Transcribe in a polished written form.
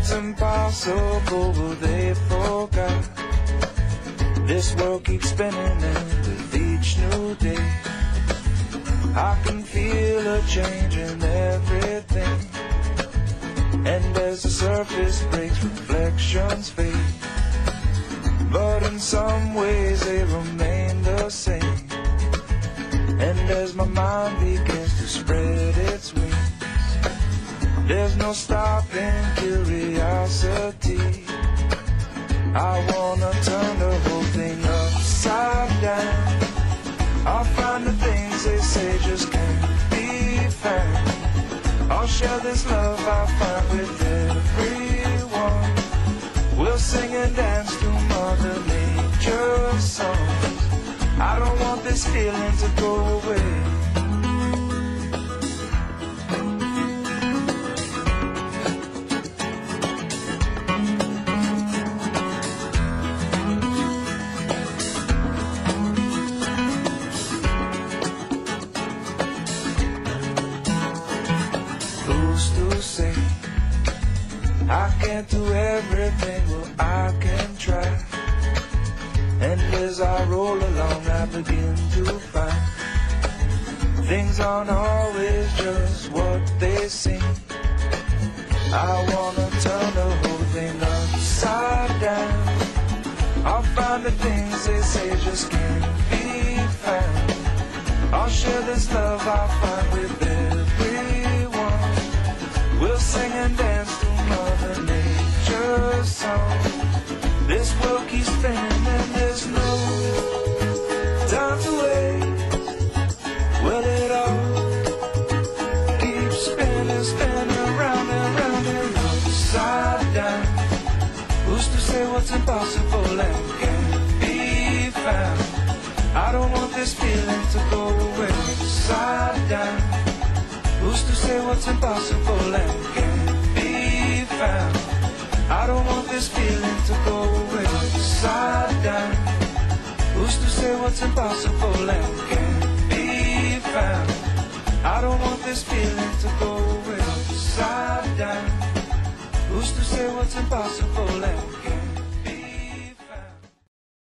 what's impossible, but they forgot. This world keeps spinning, and with each new day I can feel a change in everything. And as the surface breaks, reflections fade, but in some ways they remain the same. And as my mind begins to spread its wings, there's no stopping curiosity. I wanna turn the whole thing upside down. I'll find the things they say just can't be found. I'll share this love I find with everyone. We'll sing and dance to Mother Nature's songs. I don't want this feeling to go away. Who's to say I can't do everything? Well, I can try. And as I roll along, I begin to find things aren't always just what they seem. I wanna turn the whole thing upside down. I'll find the things they say just can't be found. I'll share this love I find with everyone. We'll sing and dance to Mother Nature's song. This world keeps spinning and there's no time to waste. Well, it all keeps spinning, spinning round and round and upside down. Who's to say what's impossible and can't be found? I don't want this feeling to go away. Upside down. Who's to say what's impossible and can't be found? I don't want this feeling to go away. Upside down. Who's to say what's impossible and can't be found? I don't want this feeling to go away. Upside down. Who's to say what's impossible and can't